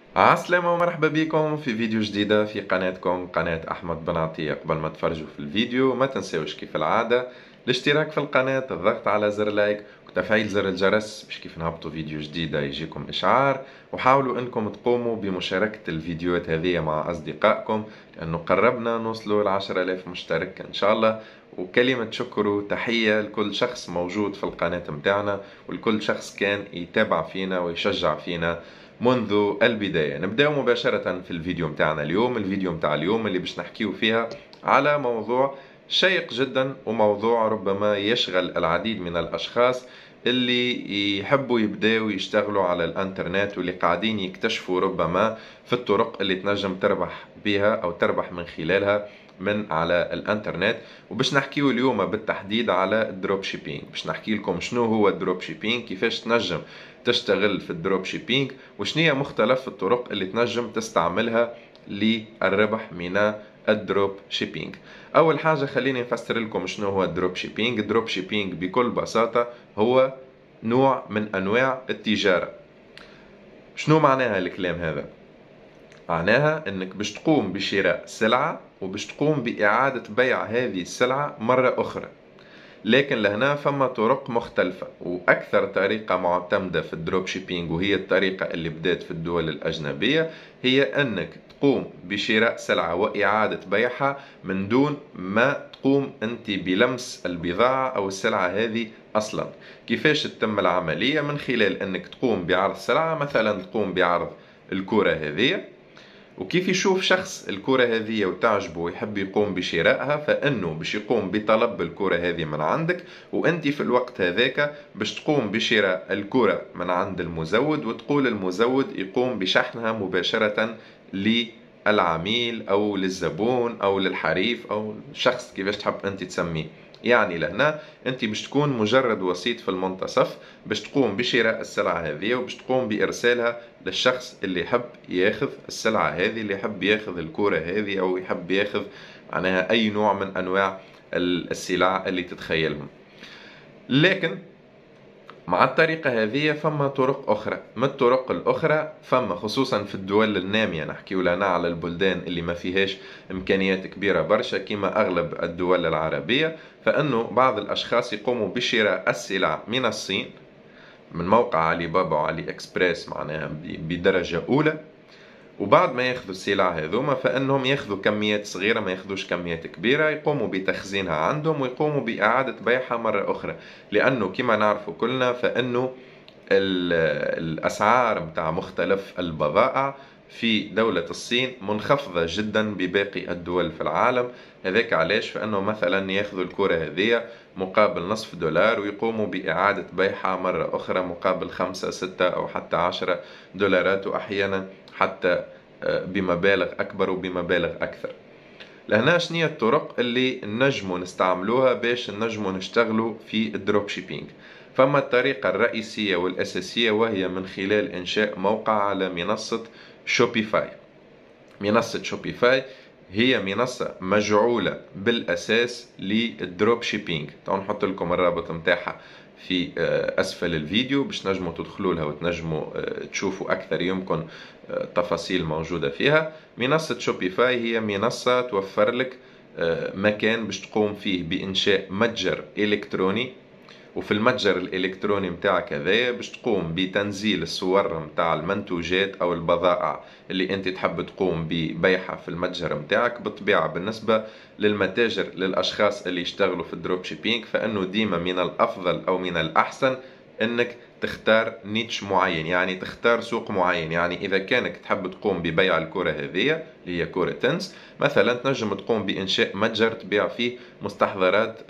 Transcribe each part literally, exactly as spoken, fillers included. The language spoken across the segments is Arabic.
عسلامة ومرحبا بكم في فيديو جديدة في قناتكم قناة أحمد بن عطية. قبل ما تفرجوا في الفيديو ما تنسوش كيف العادة الاشتراك في القناة، الضغط على زر لايك وتفعيل زر الجرس باش كيف نهبطوا فيديو جديدة يجيكم إشعار. وحاولوا أنكم تقوموا بمشاركة الفيديوهات هذه مع أصدقائكم لأنه قربنا نوصلوا العشرة آلاف مشترك إن شاء الله. وكلمة شكر وتحية لكل شخص موجود في القناة متاعنا ولكل شخص كان يتابع فينا ويشجع فينا منذ البداية. نبدأ مباشرة في الفيديو متاعنا اليوم. الفيديو متاع اليوم اللي باش نحكيه فيها على موضوع شيق جدا، وموضوع ربما يشغل العديد من الأشخاص اللي يحبوا يبدأوا يشتغلوا على الانترنت واللي قاعدين يكتشفوا ربما في الطرق اللي تنجم تربح بها أو تربح من خلالها من على الانترنت. وباش نحكيه اليوم بالتحديد على الدروب شيبينج، باش نحكي لكم شنو هو الدروب شيبينج، كيفاش تنجم تشتغل في الدروب شيبينج، وشنية مختلف الطرق اللي تنجم تستعملها للربح من الدروب شيبينج. اول حاجة خليني نفسر لكم شنو هو الدروب شيبينج. الدروب شيبينج بكل بساطة هو نوع من انواع التجارة. شنو معناها الكلام هذا؟ معناها انك باش تقوم بشراء سلعة وباش تقوم بإعادة بيع هذه السلعة مرة أخرى، لكن لهنا فما طرق مختلفة. وأكثر طريقة معتمدة في الدروب شيبينج وهي الطريقة اللي بدأت في الدول الأجنبية هي أنك تقوم بشراء سلعة وإعادة بيعها من دون ما تقوم أنت بلمس البضاعة أو السلعة هذه أصلا. كيفاش تتم العملية؟ من خلال أنك تقوم بعرض سلعة، مثلا تقوم بعرض الكرة هذه، وكيف يشوف شخص الكرة هذه وتعجبه ويحب يقوم بشرائها فإنه باش يقوم بطلب الكرة هذه من عندك، وأنت في الوقت هذاك باش تقوم بشراء الكرة من عند المزود، وتقول المزود يقوم بشحنها مباشرة للعميل أو للزبون أو للحريف أو الشخص كيفاش تحب أنت تسميه. يعني لهنا انت باش تكون مجرد وسيط في المنتصف، باش تقوم بشراء السلعة هذه وباش تقوم بإرسالها للشخص اللي يحب ياخذ السلعة هذه، اللي يحب ياخذ الكرة هذه أو يحب ياخذ معناها أي نوع من أنواع السلع اللي تتخيلهم. لكن مع الطريقة هذه فما طرق أخرى. من الطرق الأخرى فما خصوصا في الدول النامية، نحكي لنا على البلدان اللي ما فيهاش إمكانيات كبيرة برشا كما أغلب الدول العربية، فإنه بعض الأشخاص يقوموا بشراء السلع من الصين من موقع علي بابا وعلي إكسبريس معناها بدرجة أولى، وبعد ما ياخذوا السلع هذوما فإنهم ياخذوا كميات صغيرة، ما ياخذوش كميات كبيرة، يقوموا بتخزينها عندهم ويقوموا بإعادة بيعها مرة أخرى. لأنه كما نعرفوا كلنا فإنه الأسعار متاع مختلف البضائع في دولة الصين منخفضة جدا بباقي الدول في العالم. هذاك علاش فإنه مثلا ياخذوا الكرة هذه مقابل نصف دولار ويقوموا بإعادة بيعها مرة أخرى مقابل خمسة ستة أو حتى عشرة دولارات، وأحيانا حتى بمبالغ أكبر وبمبالغ أكثر. لهنا شنية الطرق اللي نجموا نستعملوها باش نجموا نشتغلوا في الدروب شيبينج؟ فما الطريقة الرئيسية والأساسية وهي من خلال إنشاء موقع على منصة شوبيفاي. منصة شوبيفاي هي منصة مجعولة بالأساس للدروب شيبينج. تعالوا نحط لكم الرابط متاعها في أسفل الفيديو باش نجموا تدخلوا لها وتنجموا تشوفوا أكثر يمكن تفاصيل موجودة فيها. منصة شوبيفاي هي منصة توفر لك مكان باش تقوم فيه بإنشاء متجر إلكتروني، وفي المتجر الإلكتروني متاعك هذايا باش تقوم بتنزيل الصور متاع المنتوجات أو البضائع اللي أنت تحب تقوم ببيعها في المتجر متاعك. بالطبيعة بالنسبة للمتاجر للأشخاص اللي يشتغلوا في الدروب شيبينج فإنه ديما من الأفضل أو من الأحسن أنك تختار نيتش معين، يعني تختار سوق معين. يعني إذا كانك تحب تقوم ببيع الكرة هذه اللي هي كرة تنس مثلا، تنجم تقوم بإنشاء متجر تبيع فيه مستحضرات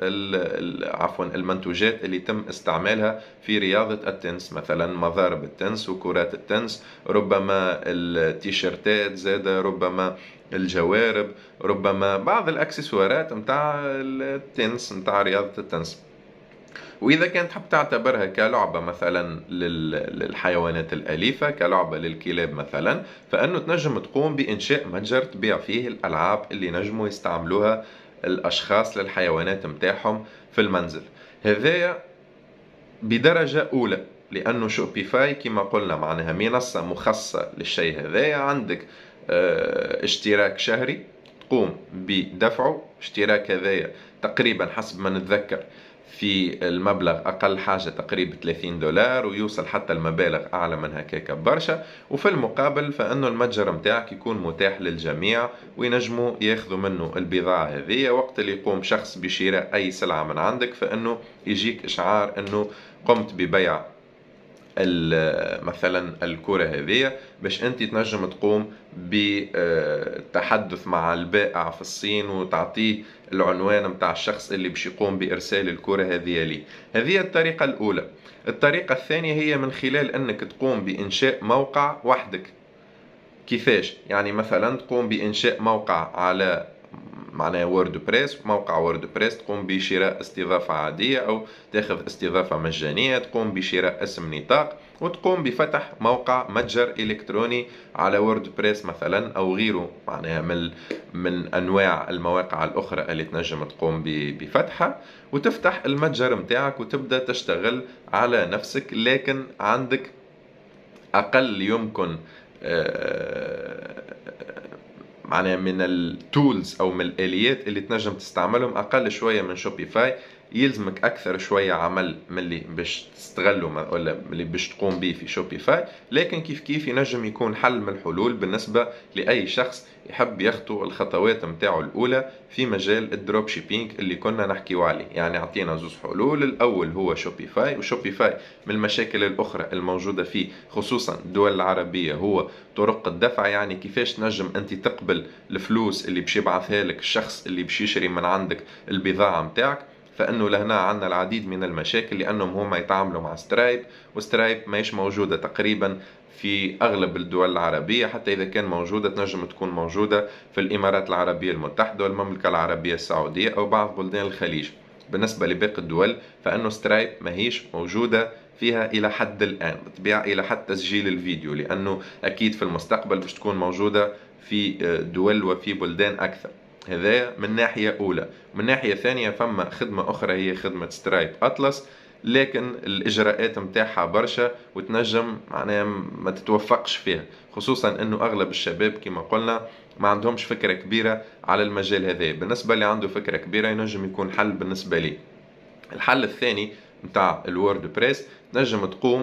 عفوا المنتوجات اللي تم استعمالها في رياضة التنس، مثلا مضارب التنس وكرات التنس، ربما التيشيرتات زاد، ربما الجوارب، ربما بعض الأكسسوارات متاع التنس متاع رياضة التنس. وإذا كانت تحب تعتبرها كلعبة مثلا للحيوانات الأليفة، كلعبة للكلاب مثلا، فإنه تنجم تقوم بإنشاء متجر تبيع فيه الألعاب اللي نجموا يستعملوها الأشخاص للحيوانات متاعهم في المنزل. هذايا بدرجة أولى. لأنه شوبيفاي كما قلنا معناها منصة مخصصة للشيء هذايا. عندك اه اشتراك شهري تقوم بدفعه. اشتراك هذايا تقريبا حسب ما نتذكر في المبلغ أقل حاجة تقريبا ثلاثين دولار، ويوصل حتى المبالغ أعلى من هكاك برشا. وفي المقابل فإنه المتجر متاعك يكون متاح للجميع، وينجموا ياخذوا منه البضاعة هذه. وقت اللي يقوم شخص بشراء أي سلعة من عندك فإنه يجيك إشعار إنه قمت ببيع مثلا الكرة هذه، باش انت تنجم تقوم بالتحدث مع البائع في الصين وتعطيه العنوان متاع الشخص اللي باش يقوم بإرسال الكرة هذه لي. هذه الطريقة الأولى. الطريقة الثانية هي من خلال أنك تقوم بإنشاء موقع وحدك. كيفاش؟ يعني مثلا تقوم بإنشاء موقع على معناها ووردبريس، موقع ووردبريس تقوم بشراء استضافة عادية أو تاخذ استضافة مجانية، تقوم بشراء اسم نطاق وتقوم بفتح موقع متجر إلكتروني على ووردبريس مثلا أو غيره، معناها من من أنواع المواقع الأخرى اللي تنجم تقوم بفتحها، وتفتح المتجر متاعك وتبدأ تشتغل على نفسك. لكن عندك أقل يمكن معناها من التولز او من الاليات اللي تنجم تستعملهم اقل شويه من شوبيفاي. يلزمك اكثر شويه عمل من اللي باش تستغله ولا اللي باش تقوم به في شوبيفاي، لكن كيف كيف ينجم يكون حل من الحلول بالنسبه لاي شخص يحب يخطو الخطوات متاعه الاولى في مجال الدروب شيبينج اللي كنا نحكيو عليه. يعني عطينا زوج حلول. الاول هو شوبيفاي، وشوبيفاي من المشاكل الاخرى الموجوده فيه خصوصا الدول العربيه هو طرق الدفع. يعني كيفاش تنجم انت تقبل الفلوس اللي باش يبعثها لك الشخص اللي باش يشري من عندك البضاعه متاعك. فانه لهنا عندنا العديد من المشاكل لانهم هما يتعاملوا مع سترايب، وسترايب ماهيش موجوده تقريبا في اغلب الدول العربيه، حتى اذا كان موجوده تنجم تكون موجوده في الامارات العربيه المتحده والمملكه العربيه السعوديه او بعض بلدان الخليج. بالنسبه لباقي الدول فانه سترايب ماهيش موجوده فيها الى حد الان، بطبيعه الى حد تسجيل الفيديو، لانه اكيد في المستقبل باش تكون موجوده في دول وفي بلدان اكثر. هذا من ناحية أولى. من ناحية ثانية فما خدمة أخرى هي خدمة سترايب أطلس، لكن الإجراءات متاعها برشا وتنجم معناها ما تتوفقش فيها، خصوصا أنه أغلب الشباب كما قلنا ما عندهمش فكرة كبيرة على المجال هذا. بالنسبة اللي عنده فكرة كبيرة ينجم يكون حل بالنسبة لي. الحل الثاني متاع الووردبريس تنجم تقوم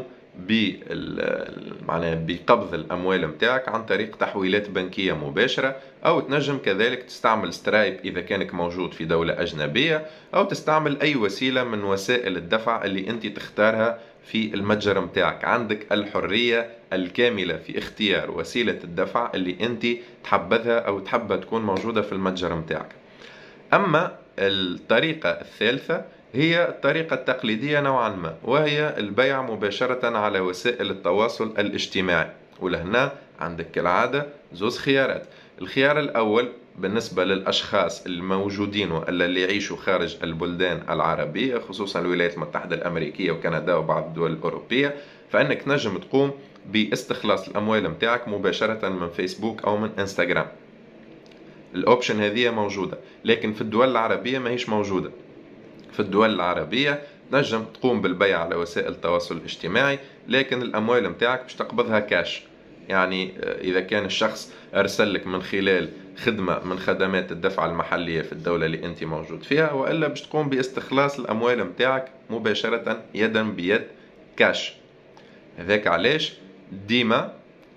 معناها بقبض الأموال متاعك عن طريق تحويلات بنكية مباشرة، أو تنجم كذلك تستعمل سترايب إذا كانك موجود في دولة أجنبية، أو تستعمل أي وسيلة من وسائل الدفع اللي أنت تختارها في المتجر متاعك. عندك الحرية الكاملة في اختيار وسيلة الدفع اللي أنت تحبذها أو تحبها تكون موجودة في المتجر متاعك. أما الطريقة الثالثة هي الطريقة التقليدية نوعا ما، وهي البيع مباشرة على وسائل التواصل الاجتماعي. ولهنا عندك كالعادة زوز خيارات. الخيار الأول بالنسبة للأشخاص الموجودين وإلا اللي يعيشوا خارج البلدان العربية خصوصا الولايات المتحدة الأمريكية وكندا وبعض الدول الأوروبية، فإنك تنجم تقوم باستخلاص الأموال متاعك مباشرة من فيسبوك أو من إنستغرام. الأوبشن هذه موجودة، لكن في الدول العربية ما هيش موجودة. في الدول العربية تنجم تقوم بالبيع على وسائل التواصل الاجتماعي، لكن الأموال متاعك باش تقبضها كاش. يعني إذا كان الشخص أرسل لك من خلال خدمة من خدمات الدفع المحلية في الدولة اللي أنت موجود فيها، وإلا باش تقوم باستخلاص الأموال متاعك مباشرة يدا بيد كاش. هذاك علاش ديما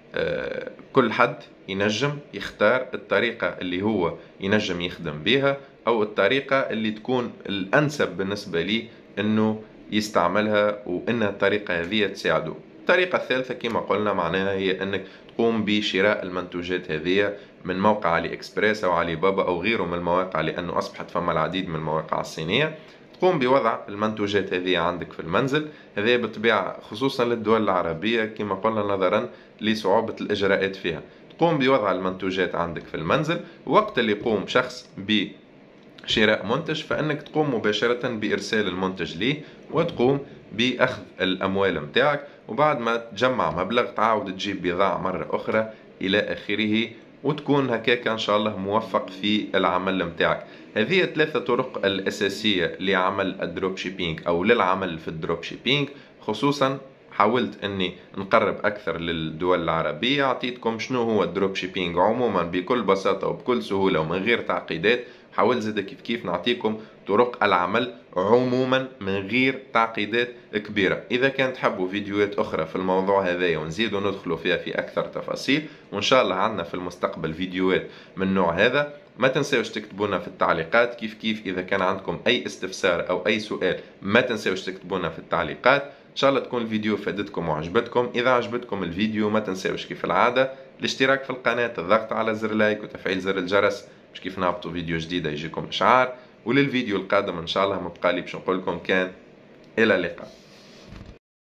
كل حد ينجم يختار الطريقة اللي هو ينجم يخدم بها أو الطريقة اللي تكون الأنسب بالنسبة لي أنه يستعملها وأنها الطريقة هذه تساعده. الطريقة الثالثة كما قلنا معناها هي أنك تقوم بشراء المنتوجات هذه من موقع علي إكسبريس أو علي بابا أو غيره من المواقع، لأنه أصبحت فما العديد من المواقع الصينية. تقوم بوضع المنتوجات هذه عندك في المنزل. هذه بالطبيعة خصوصا للدول العربية كما قلنا نظرا لصعوبة الإجراءات فيها. تقوم بوضع المنتوجات عندك في المنزل، وقت اللي يقوم شخص بشراء منتج فإنك تقوم مباشرة بإرسال المنتج ليه وتقوم بأخذ الأموال متاعك، وبعد ما تجمع مبلغ تعاود تجيب بضاعة مرة أخرى إلى آخره، وتكون هكاك إن شاء الله موفق في العمل متاعك. هذه الثلاثة طرق الأساسية لعمل الدروب شيبينج أو للعمل في الدروب شيبينج، خصوصا حاولت اني نقرب اكثر للدول العربية، اعطيتكم شنو هو الدروب شيبينج عموما بكل بساطة وبكل سهولة ومن غير تعقيدات. حاولت زاد كيف كيف نعطيكم طرق العمل عموما من غير تعقيدات كبيرة. اذا كان تحبوا فيديوهات اخرى في الموضوع هذايا ونزيدوا ندخلوا فيها في اكثر تفاصيل، وان شاء الله عندنا في المستقبل فيديوهات من نوع هذا، ما تنساوش تكتبونا في التعليقات. كيف كيف اذا كان عندكم اي استفسار او اي سؤال ما تنساوش تكتبونا في التعليقات. ان شاء الله تكون الفيديو فادتكم وعجبتكم. اذا عجبتكم الفيديو ما تنساوش كيف العادة الاشتراك في القناة، الضغط على زر لايك وتفعيل زر الجرس باش كيف نهبطوا فيديو جديدة يجيكم اشعار. وللفيديو القادم ان شاء الله مبقالي باش نقول لكم كان الى اللقاء.